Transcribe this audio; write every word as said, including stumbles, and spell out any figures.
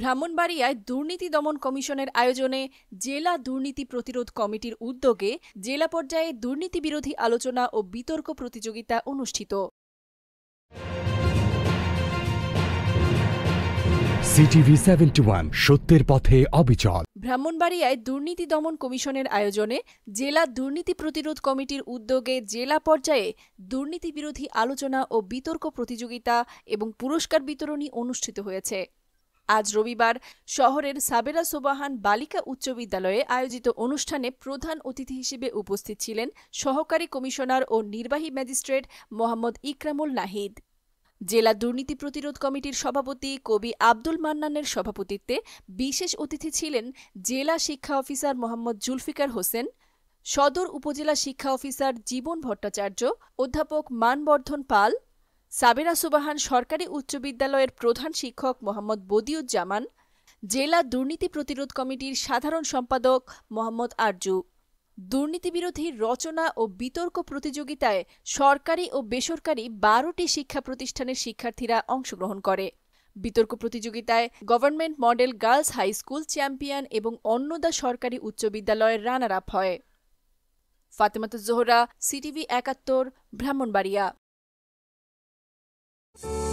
ব্রাহ্মণবাড়িয়ায় দুর্নীতি দমন কমিশনের আয়োজনে জেলা দুর্নীতি প্রতিরোধ কমিটির উদ্যোগে জেলা পর্যায়ে দুর্নীতি বিরোধী আলোচনা ও বিতর্ক প্রতিযোগিতা অনুষ্ঠিত। সিটিভি সেভেন্টি ওয়ান সত্যের পথে অবিচল। ব্রাহ্মণবাড়িয়ায় দুর্নীতি দমন কমিশনের আয়োজনে জেলা দুর্নীতি প্রতিরোধ কমিটির উদ্যোগে জেলা পর্যায়ে দুর্নীতি বিরোধী আলোচনা ও বিতর্ক প্রতিযোগিতা এবং পুরস্কার বিতরণী অনুষ্ঠিত হয়েছে। আজ রবিবার শহরের সাবেরা সোবাহান বালিকা উচ্চ বিদ্যালয়ে আয়োজিত অনুষ্ঠানে প্রধান অতিথি হিসেবে উপস্থিত ছিলেন সহকারী কমিশনার ও নির্বাহী ম্যাজিস্ট্রেট মোহাম্মদ ইকরামুল নাহিদ। জেলা দুর্নীতি প্রতিরোধ কমিটির সভাপতি কবি আব্দুল মান্নানের সভাপতিত্বে বিশেষ অতিথি ছিলেন জেলা শিক্ষা অফিসার মোহাম্মদ জুলফিকার হোসেন, সদর উপজেলা শিক্ষা অফিসার জীবন ভট্টাচার্য, অধ্যাপক মানবর্ধন পাল, সাবেরা সুবাহান সরকারি উচ্চ বিদ্যালয়ের প্রধান শিক্ষক মোহাম্মদ বদিউজ্জামান, জেলা দুর্নীতি প্রতিরোধ কমিটির সাধারণ সম্পাদক মোহাম্মদ আরজু। দুর্নীতিবিরোধী রচনা ও বিতর্ক প্রতিযোগিতায় সরকারি ও বেসরকারি বারোটি শিক্ষা প্রতিষ্ঠানের শিক্ষার্থীরা অংশগ্রহণ করে। বিতর্ক প্রতিযোগিতায় government model girls high school champion এবং অন্নদা সরকারি উচ্চ বিদ্যালয়ের রানার আপ হয়। ফাতেমাতুজ জোহরা, সিটিভি একাত্তর, ব্রাহ্মণবাড়িয়া।